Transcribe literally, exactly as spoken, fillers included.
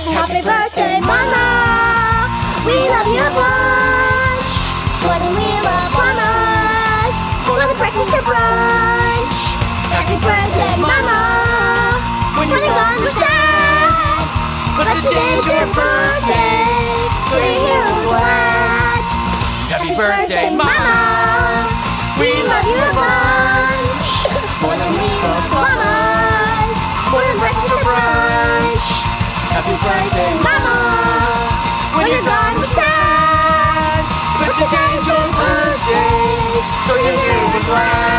Happy birthday, Mama! We love you a bunch. More than we love mamas. For the breakfast or brunch. Happy birthday, Mama! When you're gone, we're sad. But today's your birthday, so you're here and glad. Happy birthday, Mama! We love you a bunch. More than we love mamas. For the breakfast or brunch. Happy birthday, Mama! When you're gone, we're sad. But today's your birthday, so you're here and glad.